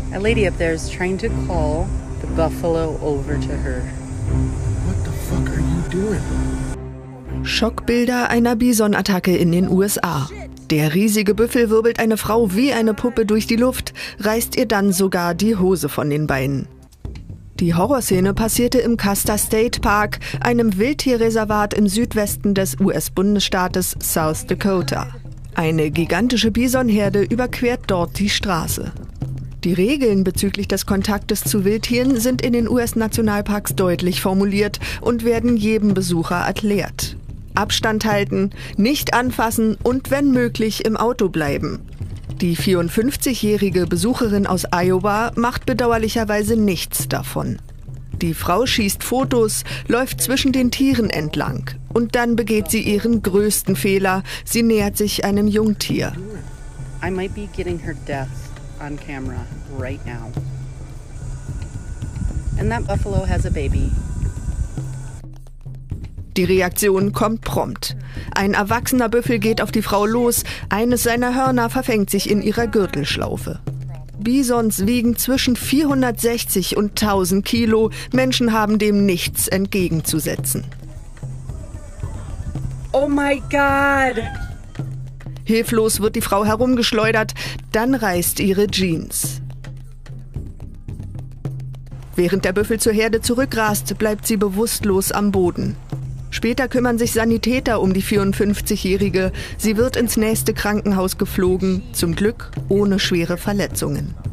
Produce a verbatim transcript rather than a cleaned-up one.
A lady up there is trying to call the buffalo over to her. What the fuck are you doing? Schockbilder einer Bison-Attacke in den U S A. Der riesige Büffel wirbelt eine Frau wie eine Puppe durch die Luft, reißt ihr dann sogar die Hose von den Beinen. Die Horrorszene passierte im Custer State Park, einem Wildtierreservat im Südwesten des U S-Bundesstaates South Dakota. Eine gigantische Bisonherde überquert dort die Straße. Die Regeln bezüglich des Kontaktes zu Wildtieren sind in den U S-Nationalparks deutlich formuliert und werden jedem Besucher erklärt. Abstand halten, nicht anfassen und wenn möglich im Auto bleiben. Die vierundfünfzigjährige Besucherin aus Iowa macht bedauerlicherweise nichts davon. Die Frau schießt Fotos, läuft zwischen den Tieren entlang und dann begeht sie ihren größten Fehler. Sie nähert sich einem Jungtier. I might be getting her death on camera right now. And that buffalo has a baby. Die Reaktion kommt prompt. Ein erwachsener Büffel geht auf die Frau los, eines seiner Hörner verfängt sich in ihrer Gürtelschlaufe. Bisons wiegen zwischen vierhundertsechzig und tausend Kilo, Menschen haben dem nichts entgegenzusetzen. Oh my God! Hilflos wird die Frau herumgeschleudert, dann reißt ihre Jeans. Während der Büffel zur Herde zurückrast, bleibt sie bewusstlos am Boden. Später kümmern sich Sanitäter um die vierundfünfzigjährige. Sie wird ins nächste Krankenhaus geflogen, zum Glück ohne schwere Verletzungen.